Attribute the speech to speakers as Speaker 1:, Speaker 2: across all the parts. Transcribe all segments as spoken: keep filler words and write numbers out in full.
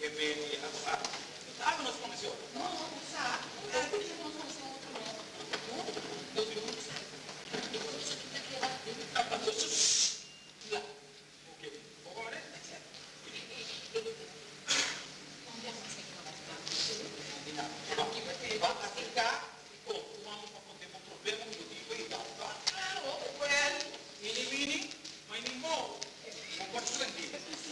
Speaker 1: che vedi a fare. Dai una scommessione.
Speaker 2: No, non sa. Eh, perché non sono outro não.
Speaker 1: Deus me livre.
Speaker 2: E por isso que tá aqui
Speaker 1: Ah, mas isso... Lá. O quê? Agora?
Speaker 2: Andiamo a seguire.
Speaker 1: Aqui vai ter, vai ficar, pô, vamos para poder um problema, eu digo, e tal, tá? Claro, well, ini mini, mas nem bom. Vou continuar aqui.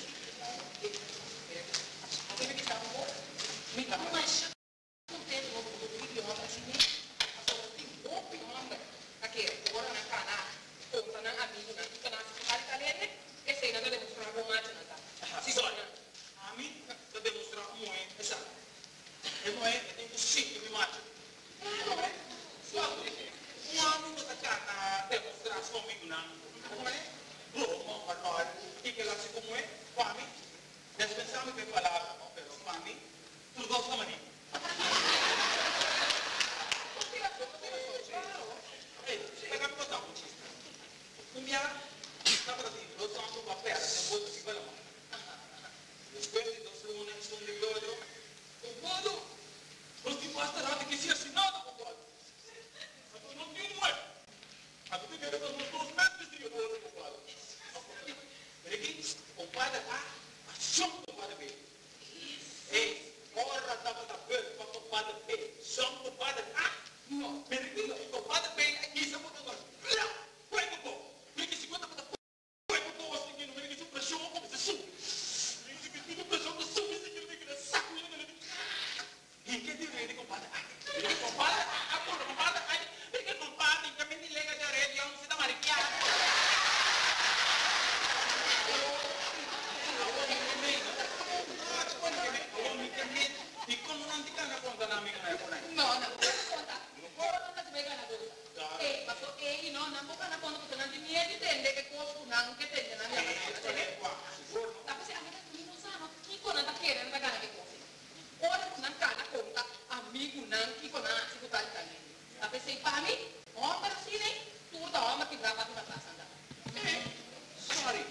Speaker 1: Você que tá bom? Me dá mais.
Speaker 2: Não tem novo do vídeo, não, assim, agora tem bom pior, aqui, agora na cana, conta na amigo, na tudo na cidade italiana, e sei nada demonstrar bom mais nada.
Speaker 1: Si dona, a mim, da demonstrar como é, esatto. E não é, eu tenho que sim, eu me mato. Não é? Só um ano da cana demonstrar só amigo não. Como é? Bom, mas não é. E que lá se como é, para mim, dispensamos que palavra, não, pero para mim, tudo gosta de mim. Un día, sta per dire, lo santo va perso, se vuoi si va la mano. Questi non sono nessun di loro. Un modo, non ti basterà che sia assinato con quello. Ma tu non ti muovi. Ma tu che non lo smetti di io con quello. Perché un padre ha, ma sono un padre bene. E ora stava da per ma un padre bene. Sono un padre ha, no, perché un padre bene è chi siamo da là. Prego po'. Perché si guarda per prego po' sti che non vedi che su pressione come se su. Dici che tu pressione su, dici che vedi che sacco di e che ti vedi compadre? Perché compadre, appunto compadre, perché compadre in cammini lega da rete, non si da maricchiare. Di con non ti cana conta na amica na con
Speaker 2: No, no, conta. Ora non ti vega na cosa. Eh, ma so eh no, non può na conta che non ti niente tende che costo non che tende na mia.
Speaker 1: Eh, qua, sicuro.
Speaker 2: La cosa anche che non sanno chi con da chiede non da gana che costi. Ora non cana conta amico non chi con na si può italiano. La per sei pami, o per sine, tu da ma ti grava di casa andare.
Speaker 1: Eh, sorry.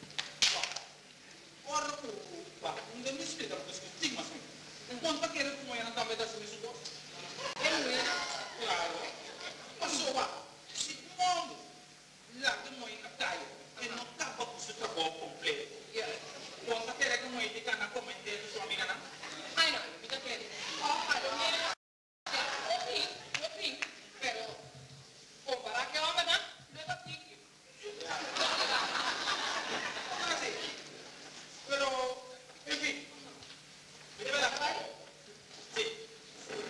Speaker 1: Ora tu, va, non devi spiegare questo stigma. Un conto che era come era da metà su su. E lui, claro. Ma so va, si muove. Là che noi a taglio e non tappa questo lavoro completo. Conta che era come ti cana come te sua amica na.
Speaker 2: Ai no, mi da chiede. Oh, ma non viene. Ok, ok, però compara che ho na, due battiti.
Speaker 1: Ah sì. Però, en fin. Mi deve la fare? Sì.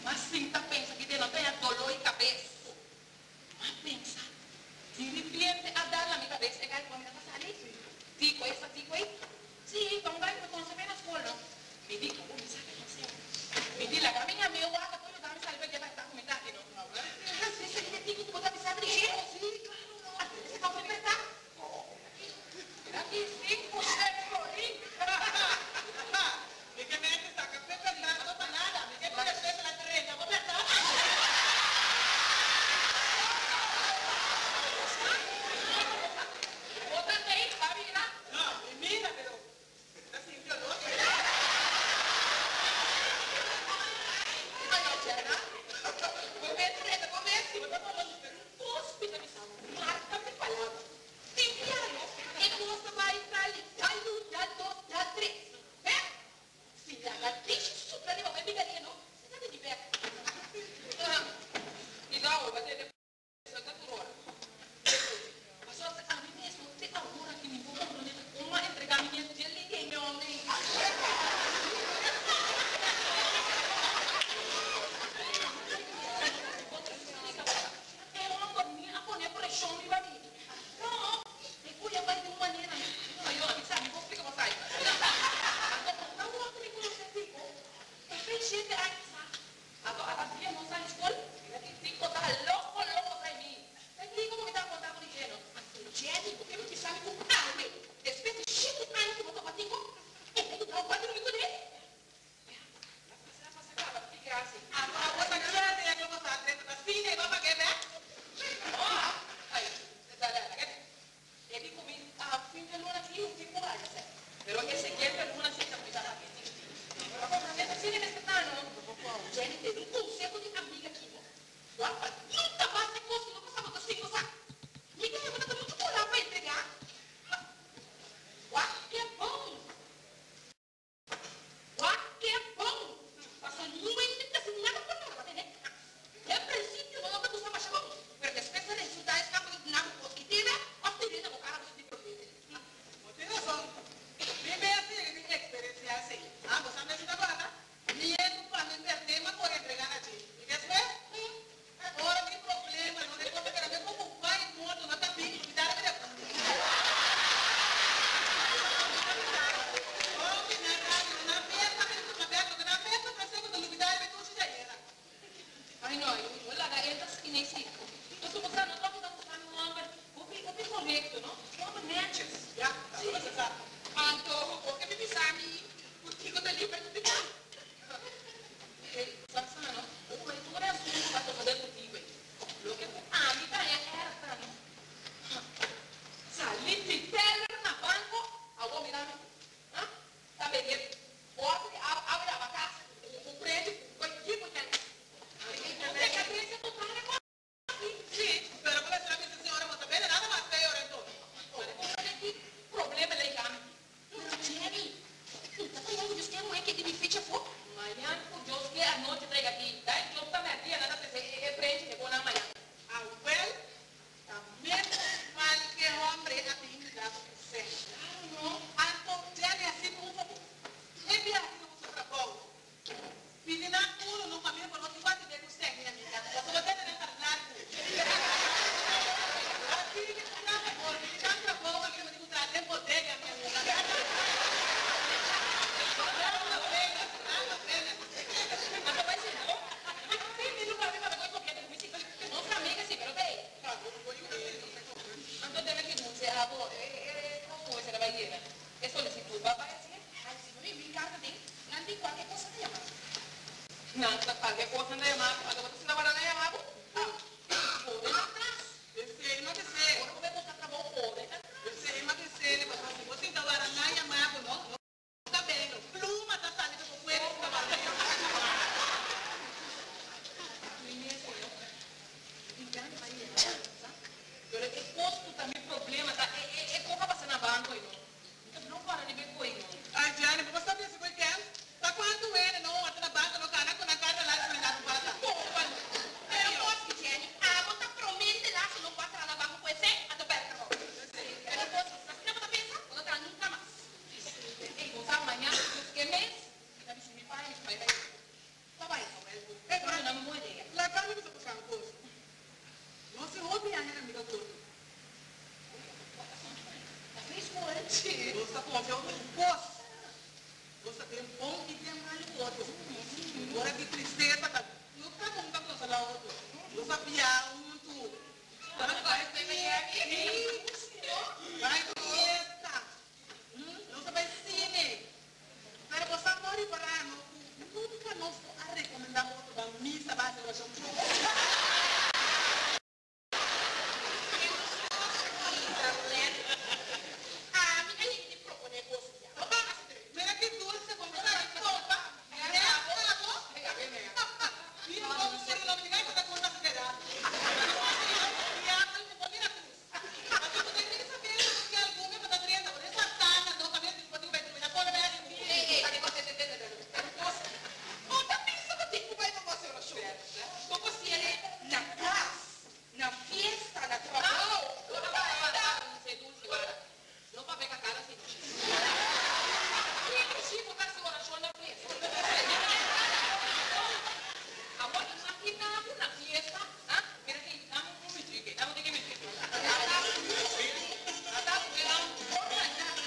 Speaker 2: Mas Cinta pensa que não tenha dolor de cabeça. Mas pensa, de repente a dar na minha cabeça, é que quando ela passa ali, digo essa, digo aí. Sim, então vai para o na escola. Me diga, vou me saber você. Me diga, a minha meu guarda, quando eu me salve, vai estar comentando aqui, não? Às vezes ele digo que você me sabe de jeito. Sim, claro. Você vai complementar? Aqui, cinco, sete, aí.
Speaker 3: Mica mente sta capendo nada, non fa nada, mica pure sempre la trenta, come sta?
Speaker 2: Botando aí, vai virar.
Speaker 3: No, mi mira, pero sta sintiendo l'otto. coisa um pouco.
Speaker 2: Ah, mica gente ti propone così.
Speaker 3: Mira que dulce, cuando la sopa, ¿ya acabó? Io non sono la mia cosa con la sera. Ya, mira tú. Ma tu devi sapere che alcune per la trienta, per essa tana, no, también ti puoi mettere una cosa bella.
Speaker 2: Eh, eh, cosa te te te oh, capisco che ti puoi non posso lo show. Dopo si è una class, una fiesta, una trova. No, non va a sei dulce, guarda. Non fa pega cara si. Quindi ci può farsi ora show una fiesta. A voi immaginate una fiesta, eh? Che ne diciamo un po' di che, diciamo di che mi dico. Adesso vediamo un po' di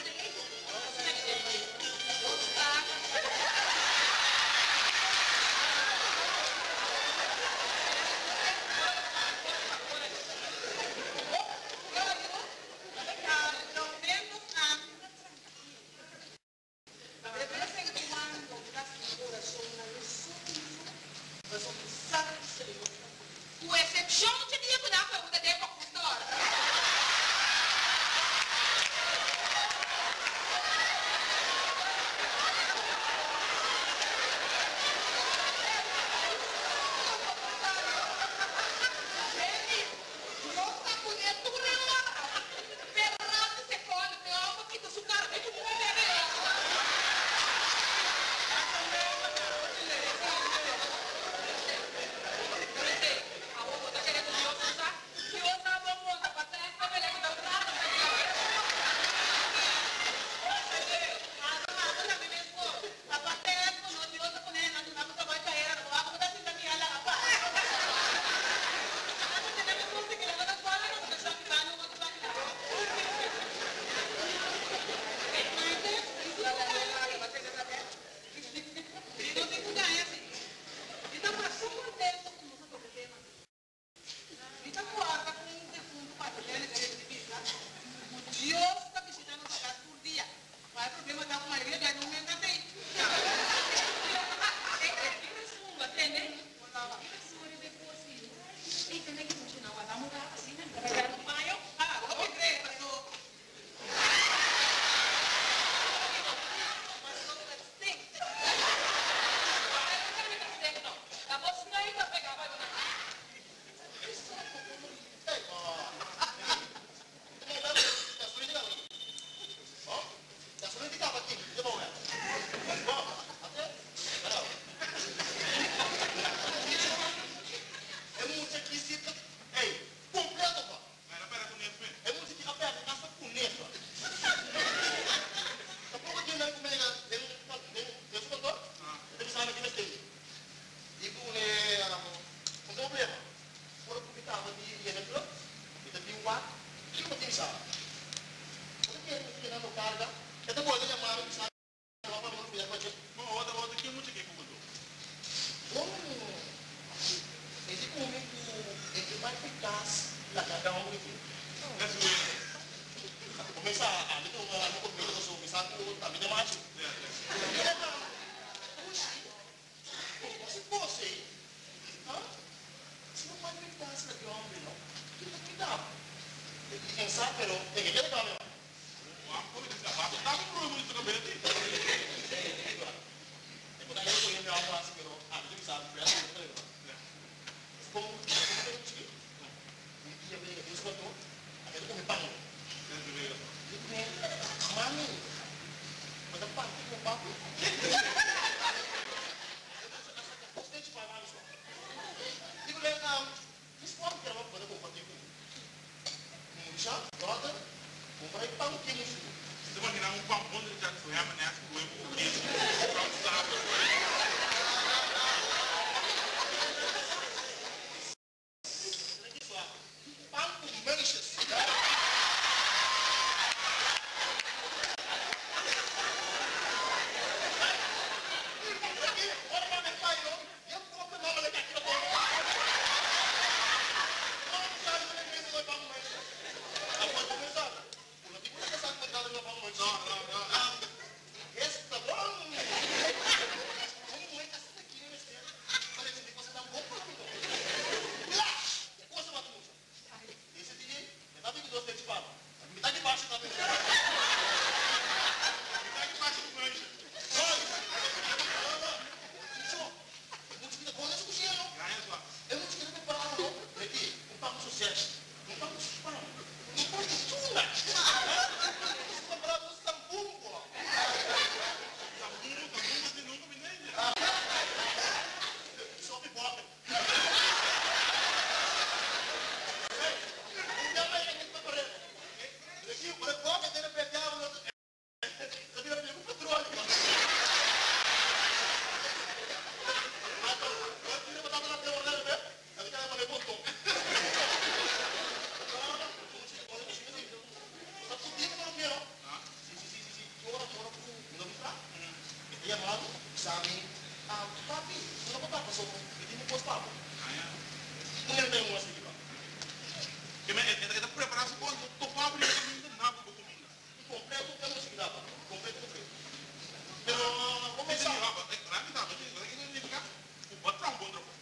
Speaker 2: tu excepção te dia que dá para você ter para custar.
Speaker 4: Come papo. Não é bem um assim, papo. Que me é da preparação quando tô papo e não nada do comida. Completo que não se dá, papo. Completo completo. Pero como é que é? É claro que dá, mas aqui não fica. O patrão bom droga.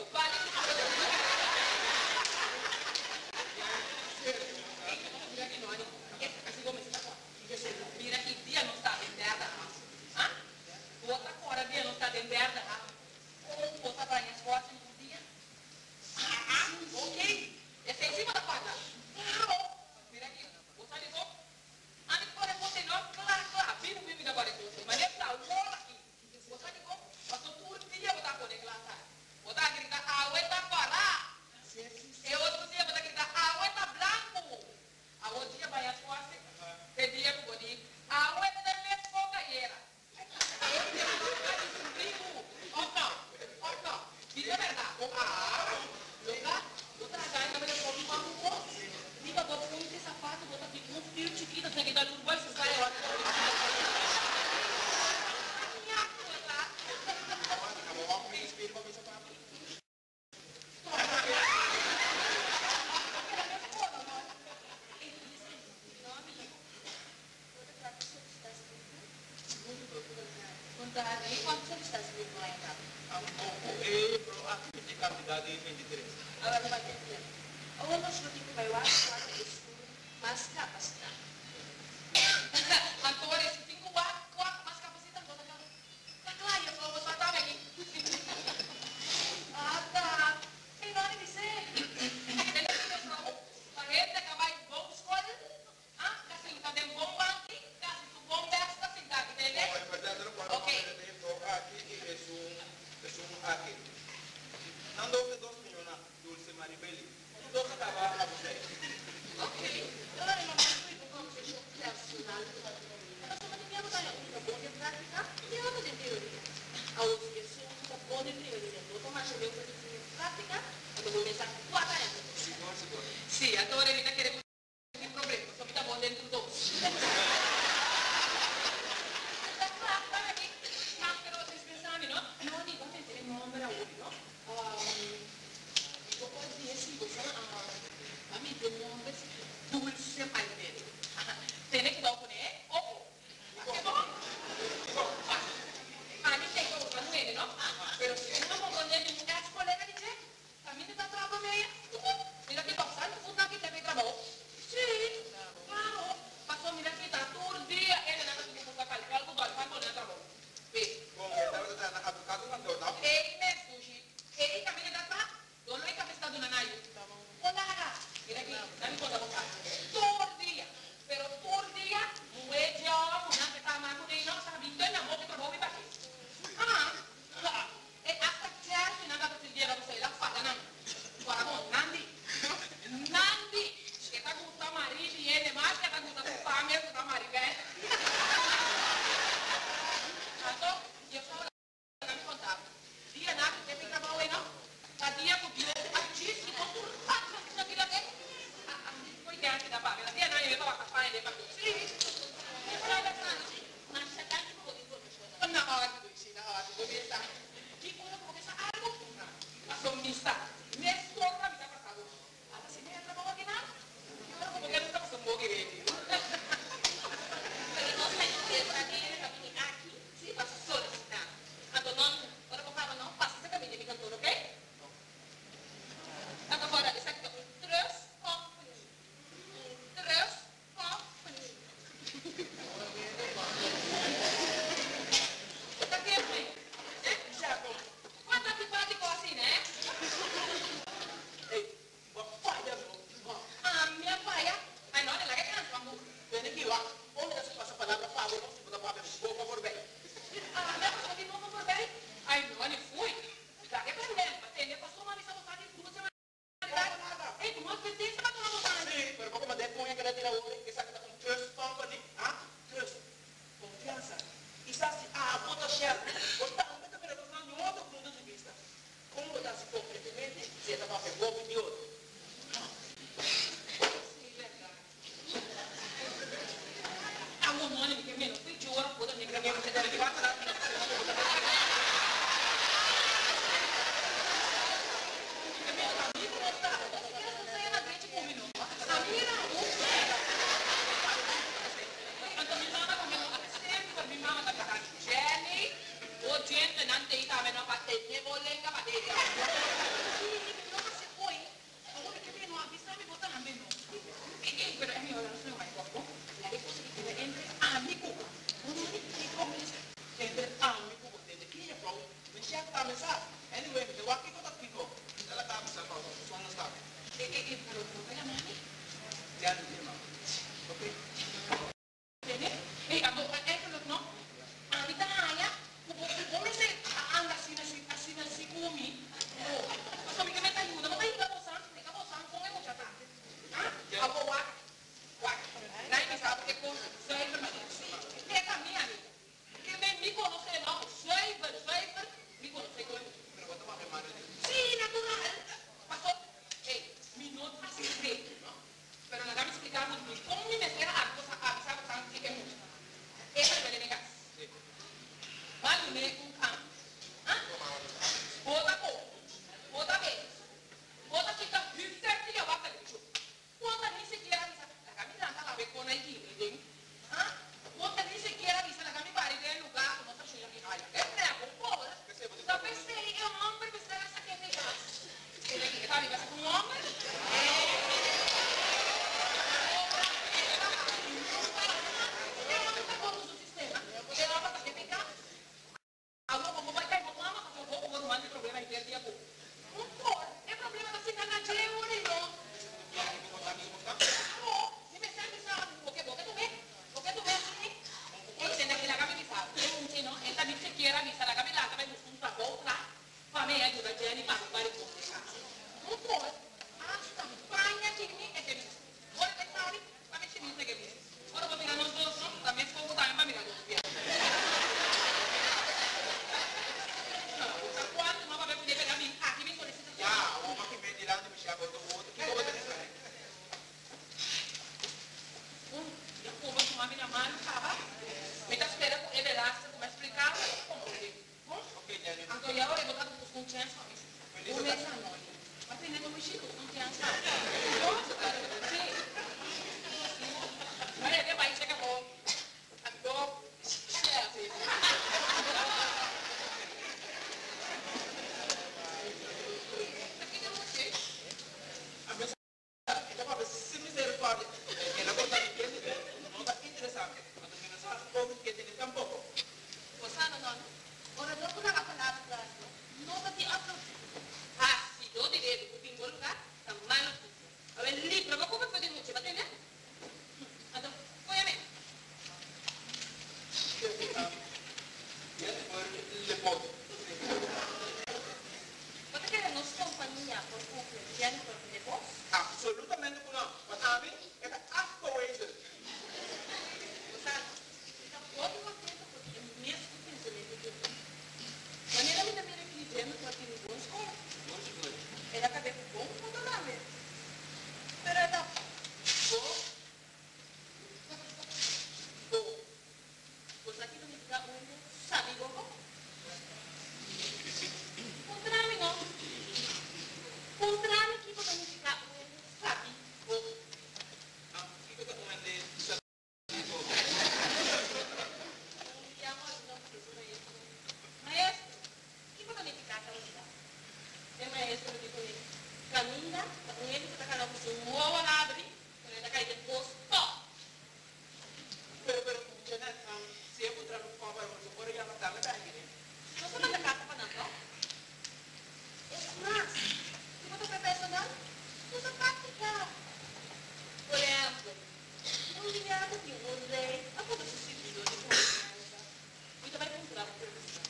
Speaker 2: gosto, vale tudo. Mira que no, Ani, así como está. Mira que dia não está dentro da ah? Outra fora dia não está dentro da ou outra banha as costas no dia. Ah, ok. Essa é em cima da quadra. Mira aqui, você ligou? Ani, agora você não, claro, claro, vira o bebê agora você, mas ele tá, o bolo aqui. Você ligou? Passou tudo dia, botar por declarar. Botar gritar, ah, o tá fora. E outro dia, botar gritar, ah, o tá branco. A outro dia, banha as costas, pedia pro bonito. Ah, o tá mesmo fogaeira. Oh, não, oh, não. Diz a verdade. Ah, jogar, outra gás, também eu vou tomar um pouco. Diga, vou pôr esse sapato, vou estar com um fio chiquito, tem que dar no bolso, sai lá. Minha coisa.
Speaker 4: Acabou com o espelho para ver sapato.
Speaker 2: Contare, quanto você está escrito lá em casa?
Speaker 1: Um pouco. E a quantidade de vinte e três.
Speaker 2: Agora vai ter tempo. Ou nós não temos que vai lá, quatro escuro, mas capacidade. Agora, esse cinco, quatro, quatro, mas capacidade, não tá tá claro, eu vou botar aqui. Ah, tá. Tem nome de ser. Ele pessoal, a gente acabar em bom escolha, ah, assim, tá dentro bom banco, assim, tu bom desta cidade, entendeu?
Speaker 4: No, en verdad, no puedo
Speaker 2: Ok.
Speaker 4: poner dentro aquí es un, es un aquí. Dando que dos millones Dulce Maribeli. Dos acabar a você.
Speaker 2: Ok. Allora non mi come se ciò personale. Ma come dobbiamo dare una buona pratica? Andiamo in teoria. Allora, se sono una buona teoria, dopo ma c'è una pratica, devo pensare quattro anni.
Speaker 1: Sicuro, sicuro.
Speaker 2: Sì, allora mi da che il problema, sto mi da buona dentro dopo. Dulce Maribeli. Tiene que dar con él, ojo. ¿Qué no? A mí tengo que con él, ¿no? Pero si uno no con él, un colega dice, a mí me está trabajando media. Mira que pasa, no fue una que te ve trabajo. Tiene por qué vos.
Speaker 1: Absolutamente não. Mas a mim é da afterways.
Speaker 2: O sea, está todo contento porque é mesmo pensamento que eu tenho. Maneira me também aqui dentro para ter um bom escola. Ela acabei com bom fotograma. Pero ela bom. Bom. Você aqui não me dá um sabe como? Contrami não. Contrami que você me dá um sabe como?
Speaker 1: Ah, o que eu tô comendo?
Speaker 2: Maestro, ¿qué puedo significar camina? El maestro me dijo, camina, con él se está con su nuevo abre, con él acá y después, ¡pum!
Speaker 1: Pero, pero, Janet, um, se eu entrar no favor, eu vou ir a matar a minha.
Speaker 2: ¿No se manda casa para nada? Es más, si vos te personal, no se practica. Por ejemplo, un día que un rey, a poco se sirvió de confianza, y te va a encontrar un profesor.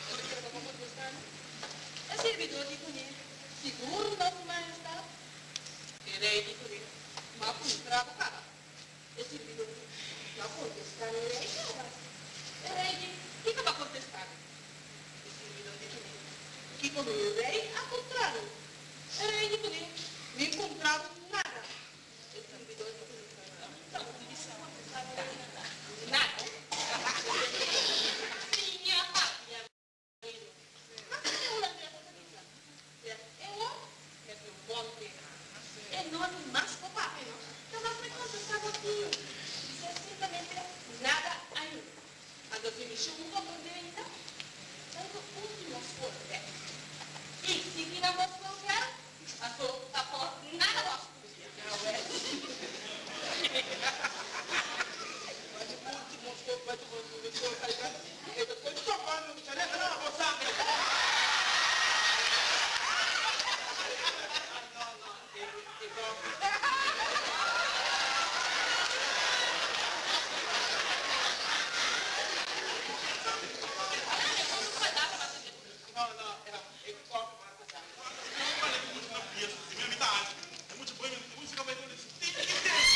Speaker 2: El servidor dijo, seguro nosso majestade, el rey dijo, va a comprar a cara. El servidor dijo, va a contestar el rey. El rey dijo, ¿qué va a contestar? El servidor dijo, que con el rey ha comprado. El rey dijo, no he encontrado nada. El servidor dijo, nada. Minha pátria. Mas é uma dessas coisas. É o é do monte. É nome mais popular. Então, mas como você estava aqui? Isso é simplesmente nada ainda. A definição não compreende ainda. É o último esforço. E se viramos qualquer, a sua está por nada nosso. Não é?
Speaker 1: Mas o último esforço vai tomar um esforço, tá ligado? Eu tô tomando, Janet, não, você sabe. Não, não, é igual. Não, não, é igual.
Speaker 4: Olha que muito na pieza, se me dá algo. É muito bom, é muito ficar bem com isso. Tem que ter.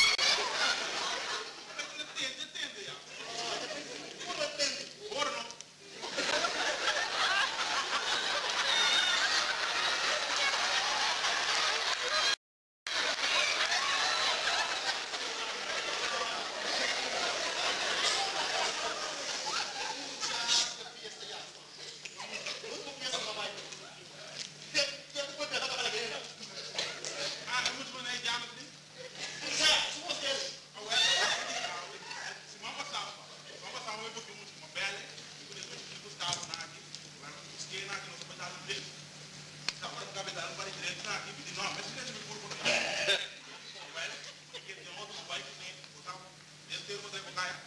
Speaker 4: Entende, entende, já. Como entende? Ora não. Ah, é muito bom, né? Já, mas tem. Se mal passava, mal passava, eu botei muito uma pele, e quando eu gostava na aqui, agora eu busquei na aqui, não sou para dar no dedo. Agora eu acabei dando para direito na aqui, e pedi, não, mas se deixa me pôr por aqui. Velho, porque tem outro pai que tem, botava, dentro dele, botei por caia.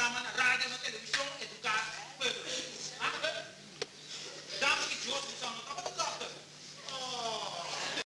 Speaker 1: programa na rádio, na televisão,